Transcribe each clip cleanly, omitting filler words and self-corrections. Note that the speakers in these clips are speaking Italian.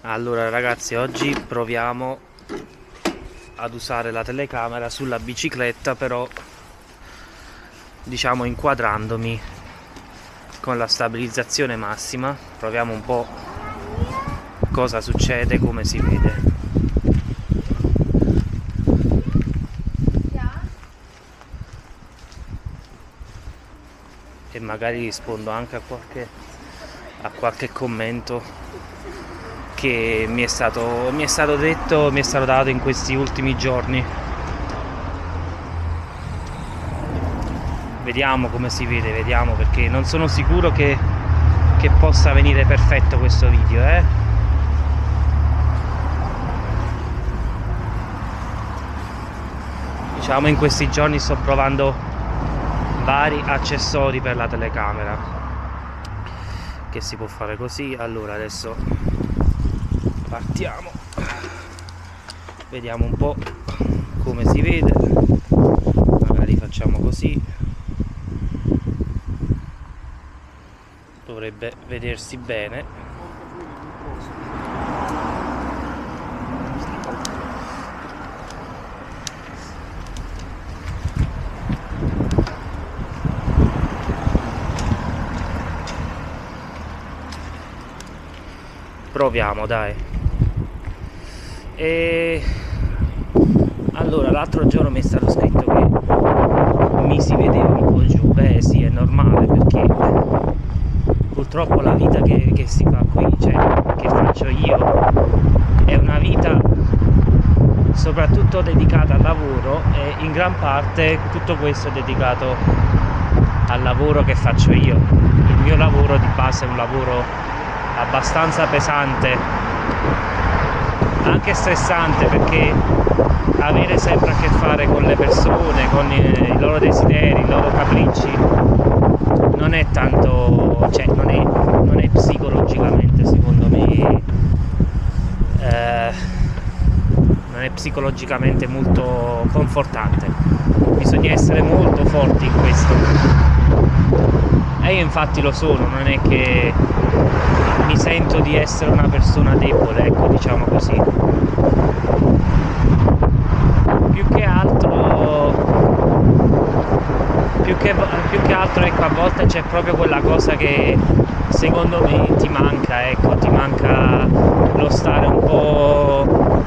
Allora ragazzi, oggi proviamo ad usare la telecamera sulla bicicletta, però diciamo inquadrandomi con la stabilizzazione massima. Proviamo un po' cosa succede, come si vede. E magari rispondo anche a qualche commento che mi è stato detto, mi è stato dato in questi ultimi giorni. Vediamo come si vede, vediamo, perché non sono sicuro che possa venire perfetto questo video, Diciamo in questi giorni sto provando vari accessori per la telecamera, che si può fare così. Allora adesso partiamo, vediamo un po' come si vede, magari facciamo così, dovrebbe vedersi bene. Proviamo, dai. E allora l'altro giorno mi è stato scritto che mi si vedeva un po' giù. Beh sì, è normale, perché purtroppo la vita che si fa qui, cioè che faccio io, è una vita soprattutto dedicata al lavoro, e in gran parte tutto questo è dedicato al lavoro che faccio io. Il mio lavoro di base è un lavoro abbastanza pesante, anche stressante, perché avere sempre a che fare con le persone, con i loro desideri, i loro capricci, non è tanto, cioè non è psicologicamente, secondo me, non è psicologicamente molto confortante. Bisogna essere molto forti in questo, e io infatti lo sono. Non è che mi sento di essere una persona debole, ecco, diciamo così. Più che altro ecco, a volte c'è proprio quella cosa che secondo me ti manca, ecco, ti manca lo stare un po'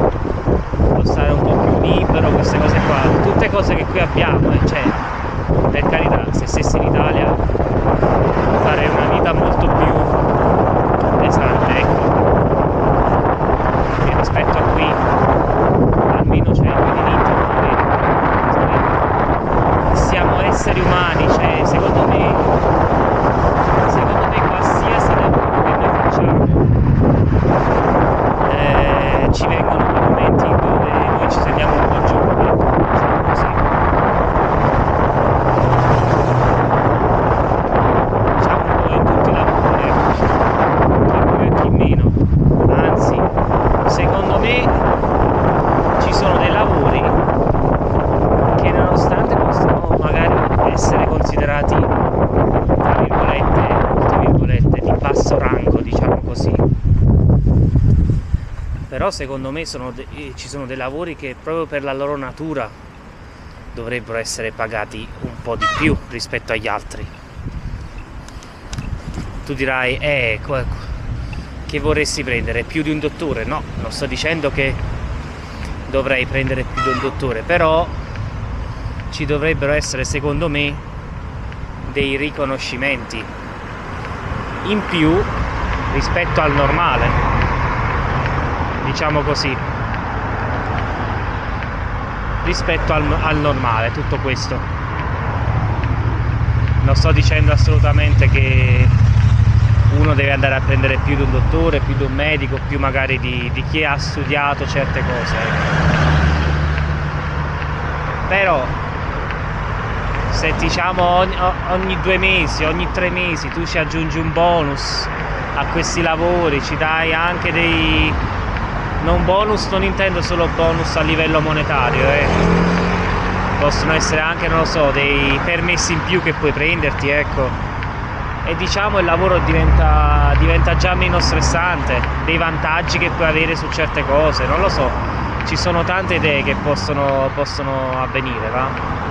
più libero, queste cose qua, tutte cose che qui abbiamo, cioè, per carità, se stessi in Italia farei una vita molto più pesante, ecco, perché rispetto a qui almeno c'è il diritto, siamo esseri umani, cioè secondo me qualsiasi lavoro che noi facciamo, ci vengono quei momenti dove noi ci sentiamo un po' giù, diciamo così. Diciamo un po' in tutti i lavori, chi più e chi meno. Anzi, secondo me ci sono dei lavori che, nonostante possano magari essere considerati tra virgolette di basso rango, diciamo così, però secondo me ci sono dei lavori che proprio per la loro natura dovrebbero essere pagati un po' di più rispetto agli altri. Tu dirai, che vorresti prendere? Più di un dottore? No, non sto dicendo che dovrei prendere più di un dottore, però ci dovrebbero essere, secondo me, dei riconoscimenti in più rispetto al normale, diciamo così, rispetto al normale. Tutto questo, non sto dicendo assolutamente che uno deve andare a prendere più di un dottore, più di un medico, più magari di chi ha studiato certe cose, però se diciamo ogni 2 mesi, ogni 3 mesi tu ci aggiungi un bonus a questi lavori, ci dai anche dei... non bonus, non intendo solo bonus a livello monetario, possono essere anche, non lo so, dei permessi in più che puoi prenderti, ecco, e diciamo il lavoro diventa diventa già meno stressante, dei vantaggi che puoi avere su certe cose, non lo so, ci sono tante idee che possono avvenire, va?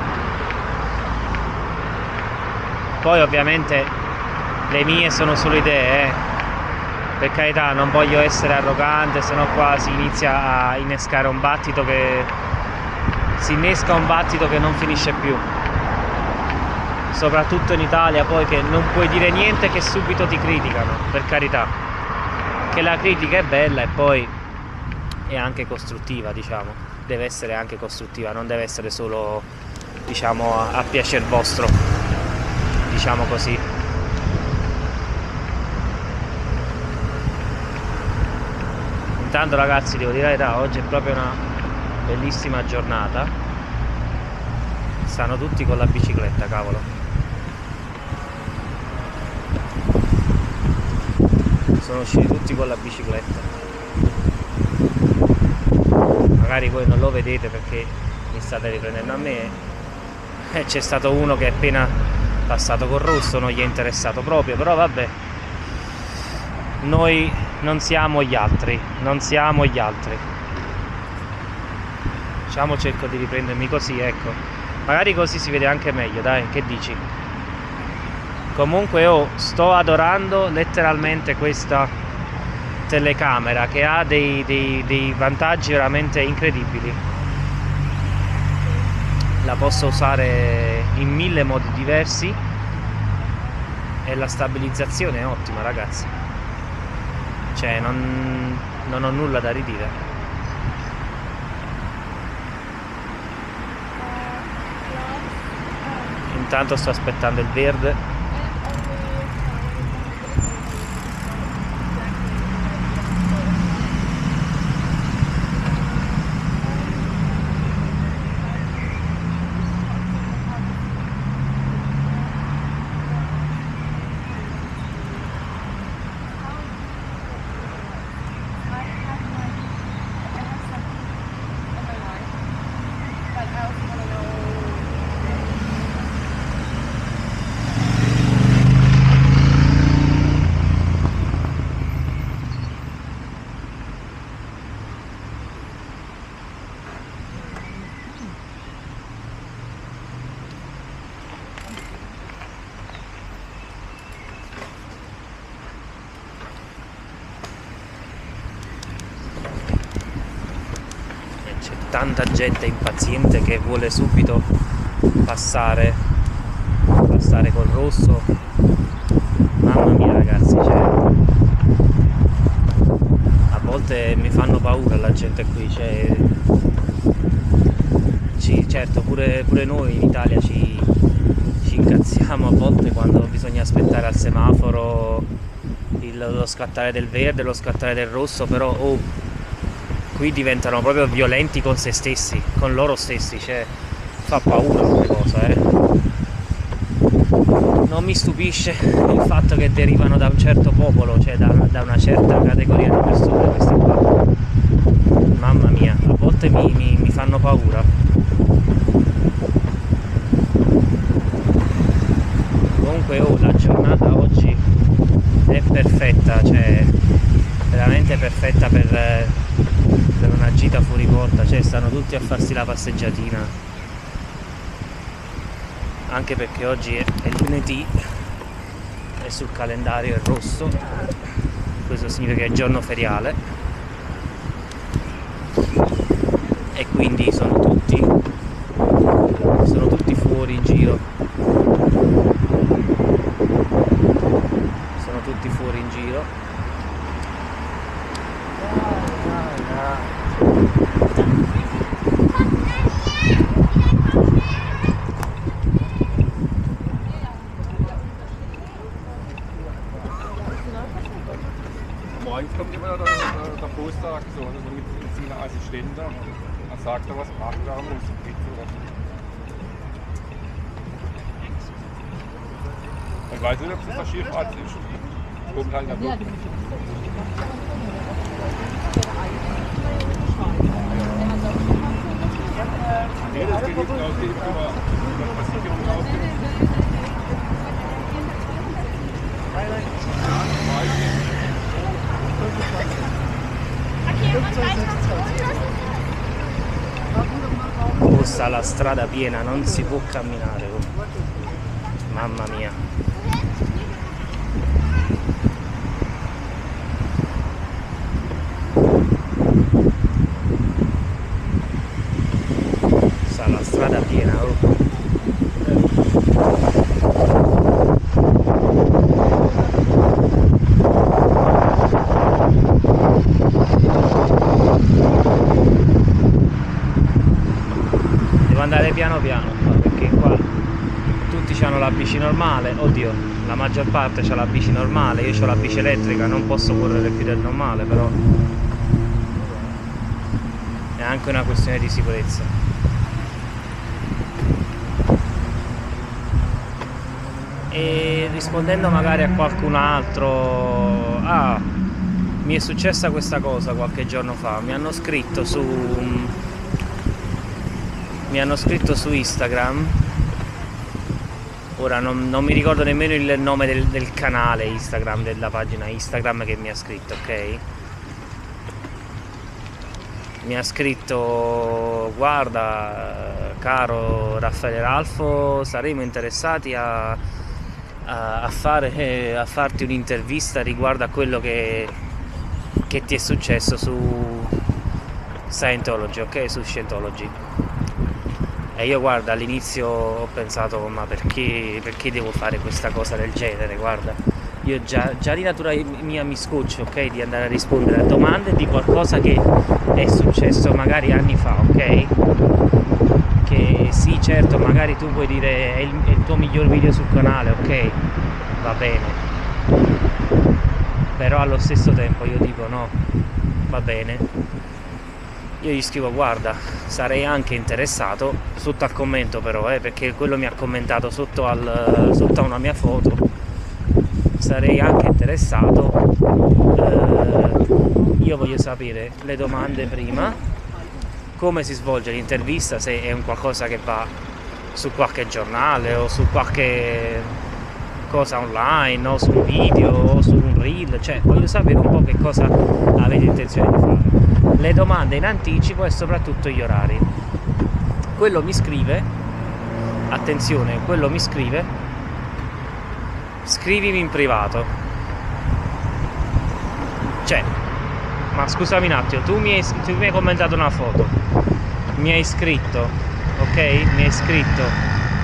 Poi ovviamente le mie sono solo idee, per carità, non voglio essere arrogante, sennò qua si inizia a innescare un battito che si innesca un battito che non finisce più, soprattutto in Italia, poi, che non puoi dire niente che subito ti criticano, per carità, che la critica è bella e poi è anche costruttiva, diciamo, deve essere anche costruttiva, non deve essere solo, diciamo, a piacer vostro, diciamo così. Intanto ragazzi, devo dire la verità, oggi è proprio una bellissima giornata, stanno tutti con la bicicletta, cavolo. Sono usciti tutti con la bicicletta. Magari voi non lo vedete perché mi state riprendendo a me. C'è stato uno che è appena passato col rosso, non gli è interessato proprio, però vabbè, noi non siamo gli altri, non siamo gli altri. Diciamo, cerco di riprendermi così, ecco, magari così si vede anche meglio, dai, che dici? Comunque sto adorando letteralmente questa telecamera che ha dei vantaggi veramente incredibili. La posso usare in 1000 modi diversi e la stabilizzazione è ottima, ragazzi, cioè non ho nulla da ridire. Intanto sto aspettando il verde. Tanta gente impaziente che vuole subito passare col rosso. Mamma mia ragazzi, cioè, a volte mi fanno paura la gente qui, cioè, certo pure noi in Italia ci incazziamo a volte quando bisogna aspettare al semaforo lo scattare del verde, lo scattare del rosso, però qui diventano proprio violenti con se stessi, con loro stessi, cioè fa paura come cosa, Non mi stupisce il fatto che derivano da un certo popolo, cioè da una certa categoria di persone questi qua. Mamma mia, a volte mi fanno paura. Comunque la giornata oggi è perfetta, cioè veramente perfetta per una gita fuori porta, cioè stanno tutti a farsi la passeggiatina, anche perché oggi è lunedì e sul calendario è rosso, questo significa che è giorno feriale e quindi sono tutti fuori in giro, sono tutti fuori in giro. Morgens kommt immer der Poster, so mit seinen Assistenten, dann sagt er, was macht er, muss geht so. Ich weiß nicht, ob das der Chefarzt ist. Kommt halt nach Luft. Nee, das geht nicht aus dem über Versicherung auf. Ja, das weiß ich nicht. sta la strada piena, non si può camminare. Oh. Mamma mia. Sta la strada piena. Oh. Devo andare piano piano qua, perché qua tutti hanno la bici normale. Oddio, la maggior parte c'ha la bici normale, io ho la bici elettrica, non posso correre più del normale, però è anche una questione di sicurezza. E rispondendo magari a qualcun altro, mi è successa questa cosa qualche giorno fa, mi hanno scritto su Instagram, ora non mi ricordo nemmeno il nome del canale Instagram, della pagina Instagram che mi ha scritto, ok? Mi ha scritto: guarda caro Raffaele Ralfo, saremo interessati a farti un'intervista riguardo a quello che ti è successo su Scientology, ok? Su Scientology. E io, guarda, all'inizio ho pensato: ma perché devo fare questa cosa del genere? Guarda, io già di natura mia mi scoccio, ok, di andare a rispondere a domande di qualcosa che è successo magari anni fa, ok? Che sì, certo, magari tu puoi dire è il tuo miglior video sul canale, ok, va bene, però allo stesso tempo io dico no, va bene. Io gli scrivo: guarda, sarei anche interessato, sotto al commento però, perché quello mi ha commentato sotto a una mia foto, sarei anche interessato, io voglio sapere le domande prima, come si svolge l'intervista, se è un qualcosa che va su qualche giornale o su qualche cosa online o su un video o su un reel, cioè voglio sapere un po' che cosa avete intenzione di fare, le domande in anticipo e soprattutto gli orari. Quello mi scrive, attenzione, quello mi scrive: scrivimi in privato. Cioè, ma scusami un attimo, tu mi hai commentato una foto, mi hai scritto, ok? Mi hai scritto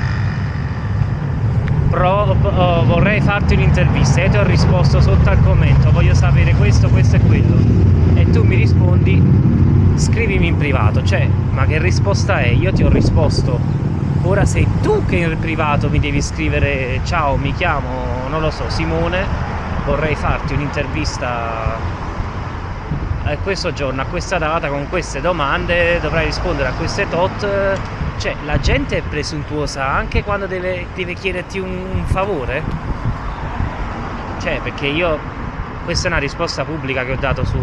vorrei farti un'intervista, e ti ho risposto sotto al commento: voglio sapere questo, questo e quello, e tu mi rispondi: scrivimi in privato. Cioè, ma che risposta è? Io ti ho risposto, ora sei tu che in privato mi devi scrivere: ciao, mi chiamo, non lo so, Simone, vorrei farti un'intervista a questo giorno, a questa data, con queste domande, dovrai rispondere a queste tot. Cioè, la gente è presuntuosa anche quando deve chiederti un favore. Cioè, perché questa è una risposta pubblica che ho dato su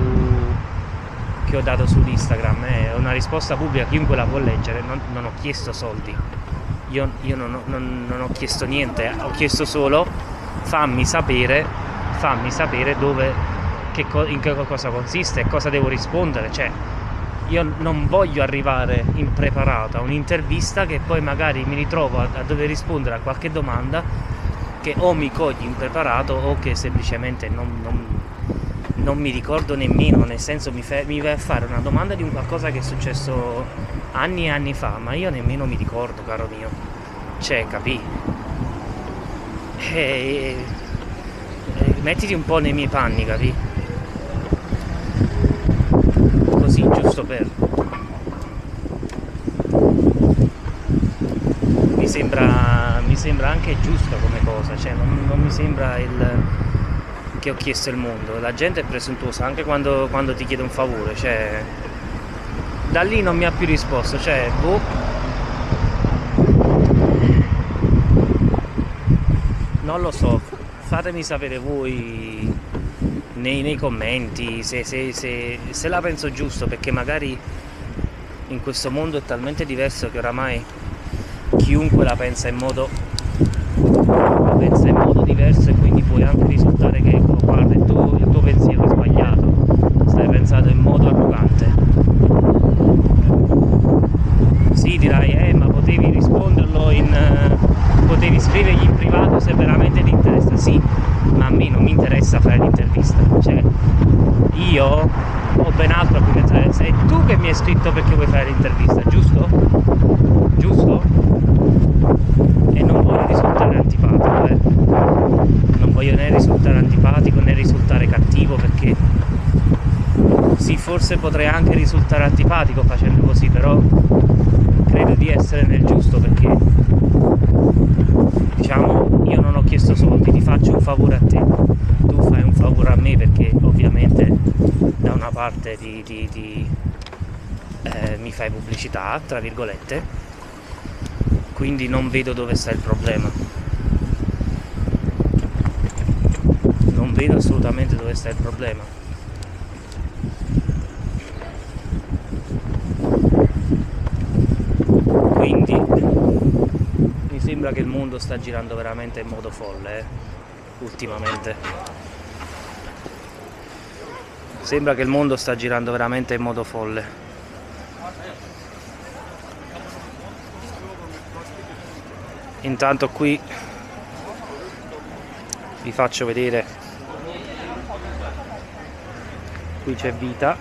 Instagram, è una risposta pubblica, chiunque la può leggere. Non ho chiesto soldi, io non ho chiesto niente, ho chiesto solo fammi sapere dove, in che cosa consiste e cosa devo rispondere. Cioè, io non voglio arrivare impreparato a un'intervista che poi magari mi ritrovo a dover rispondere a qualche domanda che o mi cogli impreparato o che semplicemente non mi ricordo nemmeno, nel senso mi vai a fare una domanda di un qualcosa che è successo anni e anni fa, ma io nemmeno mi ricordo, caro mio. Cioè, capì? Mettiti un po' nei miei panni, capì? Così, giusto per... Mi sembra anche giusto come cosa, cioè non mi sembra che ho chiesto il mondo. La gente è presuntuosa anche quando ti chiede un favore, cioè... Da lì non mi ha più risposto, cioè, boh. Non lo so, fatemi sapere voi nei commenti se la penso giusto, perché magari in questo mondo è talmente diverso che oramai chiunque la pensa in modo diverso, e quindi puoi anche risultare che, guarda, il tuo pensiero è sbagliato, stai pensando in modo arrogante. Sì, dirai, l'intervista. Cioè, io ho ben altro a cui pensare. Sei tu che mi hai scritto perché vuoi fare l'intervista, giusto? Giusto? E non voglio risultare antipatico, non voglio né risultare antipatico né risultare cattivo, perché sì, forse potrei anche risultare antipatico facendo così, però credo di essere nel giusto, perché diciamo io non ho chiesto soldi, ti faccio un favore a te, tu fai un favore a me, perché ovviamente da una parte mi fai pubblicità, tra virgolette, quindi non vedo dove sta il problema, non vedo assolutamente dove sta il problema. Quindi mi sembra che il mondo sta girando veramente in modo folle, ultimamente. Sembra che il mondo sta girando veramente in modo folle. Intanto qui vi faccio vedere, qui c'è vita,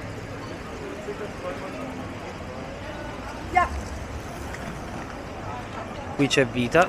qui c'è vita,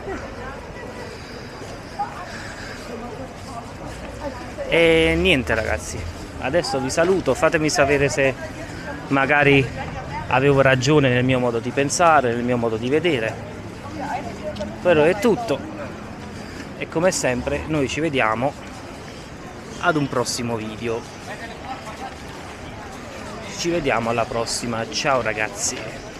e niente ragazzi, adesso vi saluto, fatemi sapere se magari avevo ragione nel mio modo di pensare, nel mio modo di vedere. Però è tutto, e come sempre noi ci vediamo ad un prossimo video. Ci vediamo alla prossima, ciao ragazzi.